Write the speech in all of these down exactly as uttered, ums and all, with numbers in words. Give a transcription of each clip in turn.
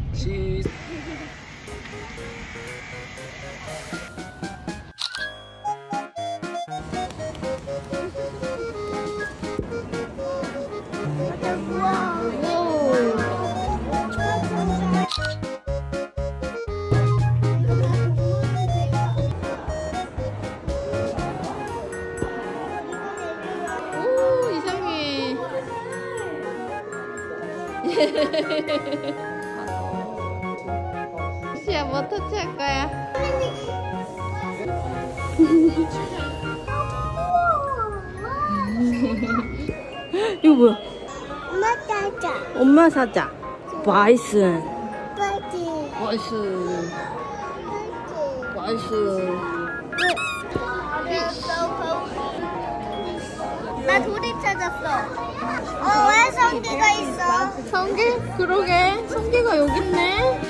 시. 시야 뭐 터치할 거야? 이거 뭐야? 엄마 사자. 엄마 사자. 바이슨. 빠지. 바이슨. 바이슨. 나 돌이 찾았어. 어, 왜 성기가 있어? 성게? 그러게. 성게가 여기 있네.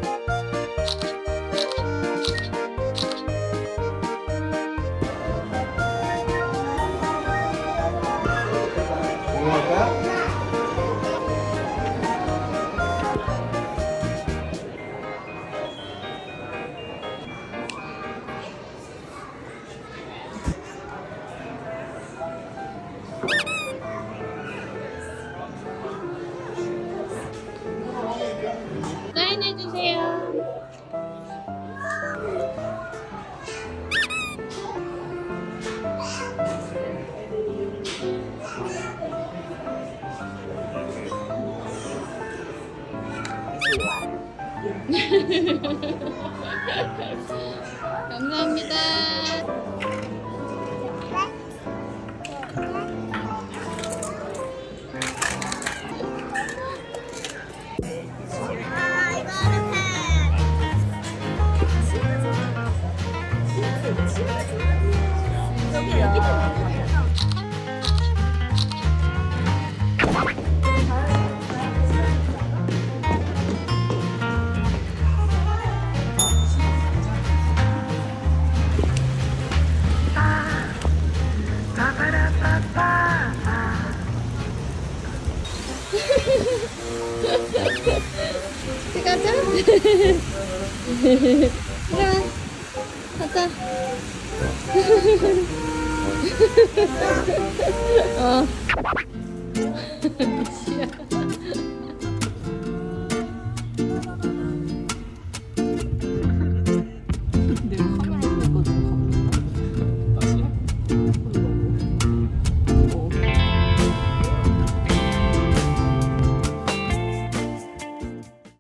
사인해주세요. 감사합니다. 여기 여기도 가자. 그래. 가자. 어.